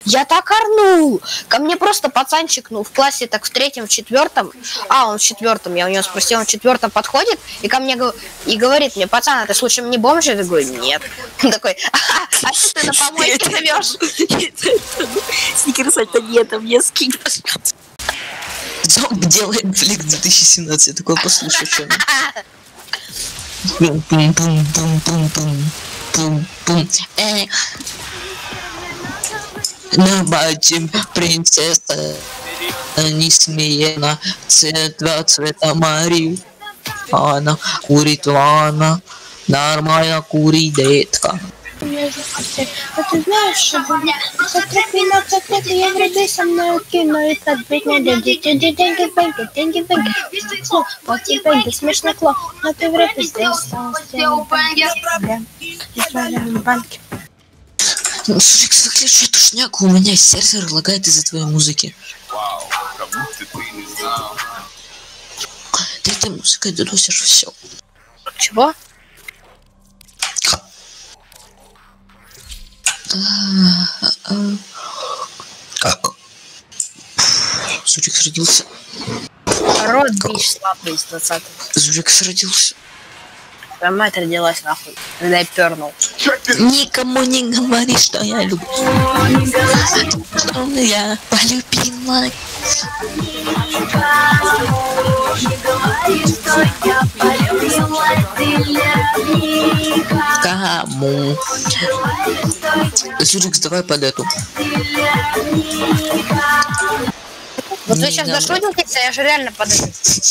Я так орнул. Ко мне просто пацанчик, в классе так в третьем, в четвертом. Он в четвертом, я у него спросил, он в четвертом подходит и ко мне и говорит мне: пацан, а ты случаем не бомж? Я говорю: нет. Он такой: а что ты на помойке живешь? Сникерс, это нет, а мне скинь, пожалуйста. Зомб делает Флик 2017, я такой: послушай, что пум-пум-пум-пум-пум-пум-пум. На бате принцесса не смеяна, два цвета Марии. Она курит ванна, нормально курит детка. А ты знаешь, что за 13 лет я вроде со мной кино и так быть не деньги, деньги. Вот тебе смешно кло, но ты вряд ли здесь осталась. В банке. Слушай, заключай тушняку, у меня сервер лагает из-за твоей музыки. Ты этой музыкой доносишь все. Чего? Зурик родился. Рот бич слабый из 20-го. Зурик родился. Твоя мать родилась нахуй, когда я пернул. Никому не говори, что я люблю. Что я полюбила. Кому? Зурик, давай под эту. Вот вы сейчас зашутитесь, а я же реально подойду.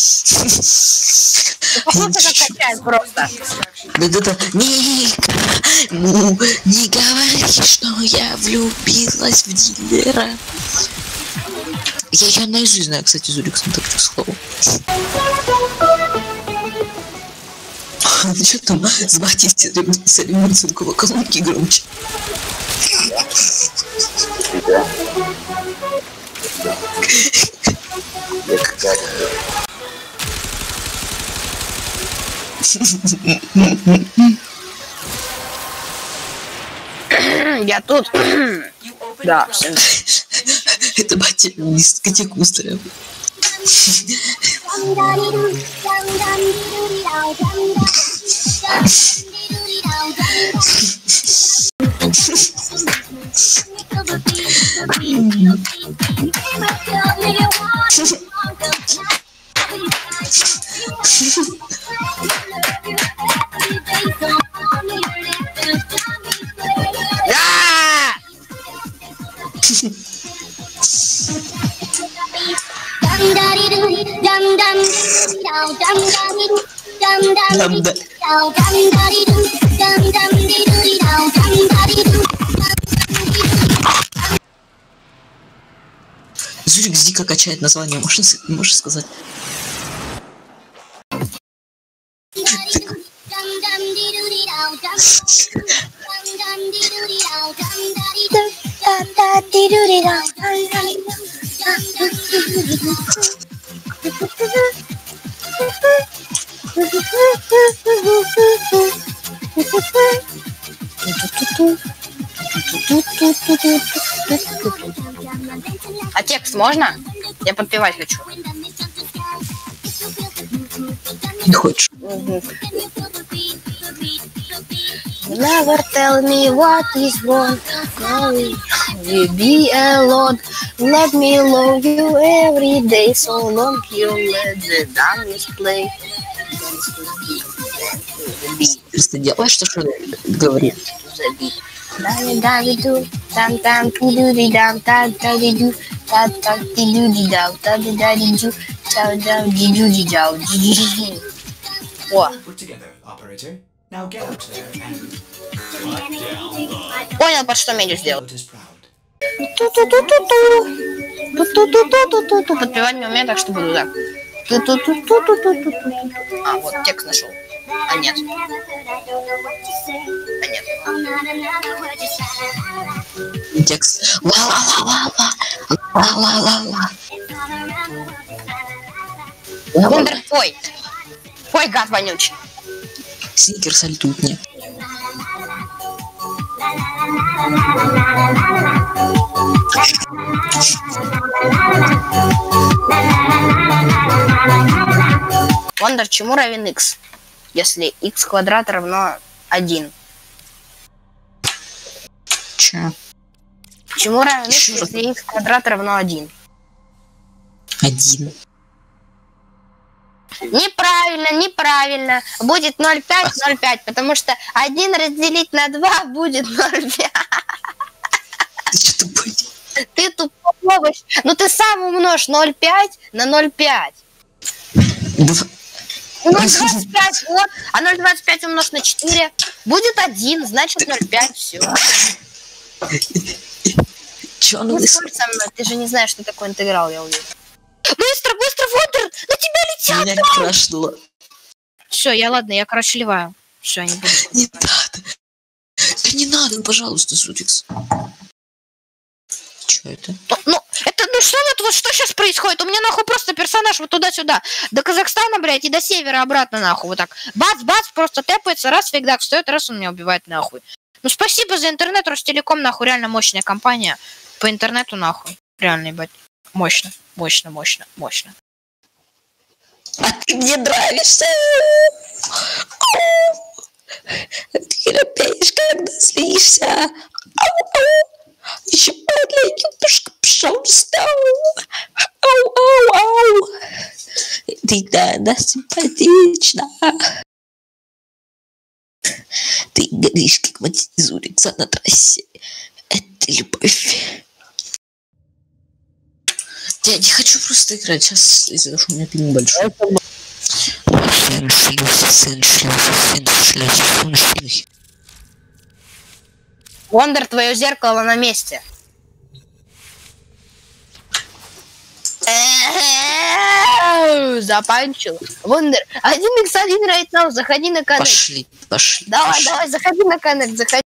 Послушай, как качает просто. Да-да-да. Никому не говори, что я влюбилась в дилера. Я наизусть знаю, кстати, Зурик, на таких слов. Что там с Батисти с Ремонценкова колонки громче? Я тут. Да, все. Это батя дискотеку устроил. Зурик дико качает название, можешь сказать? А текст можно? Я подпевать хочу. Не хочешь? Never tell me what is wrong. You be alone. Let me love you every day. So long you let the dance play. Ты делаешь, что говорит? О. Понял, под что медиа сделал. Подпевать не умею, так что буду, да. А, вот текст нашел. А нет. Текст. Ла-ла-ла-ла-ла. Вундер, пой. Пой, гад вонючий. Сникерс альтутни. Вондер, чему равен x? Если x квадрат равно 1. Че? Чему равен x, Ещё раз. если x квадрат равно 1? 1. Неправильно. Будет 0,5, потому что 1 разделить на 2 будет 0,5. Ты что тупой? Ты тупой. Ну ты сам умножь 0,5 на 0,5. 0,25, вот. А 0,25 умножь на 4 будет 1, значит 0,5, все. Че он Не лысый? спорь со мной, ты же не знаешь, что такое интеграл, я уверен. Быстро, Вондер, на тебя летят! Меня крашнуло. Все, я короче ливаю. Все, я не буду. Не надо. Да не надо, пожалуйста, Сурикс. Че это? Ну что вот что сейчас происходит? У меня нахуй просто персонаж вот туда-сюда. До Казахстана, блядь, и до севера обратно нахуй. Вот так. Бац, просто тэпается, раз фигдак встает, раз он меня убивает нахуй. Ну спасибо за интернет, Ростелеком, нахуй, реально мощная компания. По интернету нахуй. Реально, ебать. Мощно. А ты мне нравишься. Ты ропеешь, когда злишься. Еще маленький пушка, пожалуйста. Ау. Ты да, симпатична. Ты горишь, как Зурикса на трассе. Это любовь. Я не хочу просто играть сейчас, из-за того, что у меня пинг большой. Вондер, твое зеркало на месте. Запанчил. Вондер, 1x1 right now, заходи на коннект. Пошли. Давай, заходи на коннект, заходи.